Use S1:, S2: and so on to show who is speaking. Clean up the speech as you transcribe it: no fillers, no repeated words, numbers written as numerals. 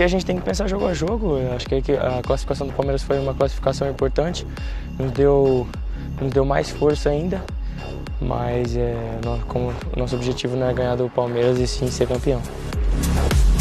S1: aqui a gente tem que pensar jogo a jogo. Eu acho que a classificação do Palmeiras foi uma classificação importante, nos deu mais força ainda, mas como o nosso objetivo não é ganhar do Palmeiras e sim ser campeão.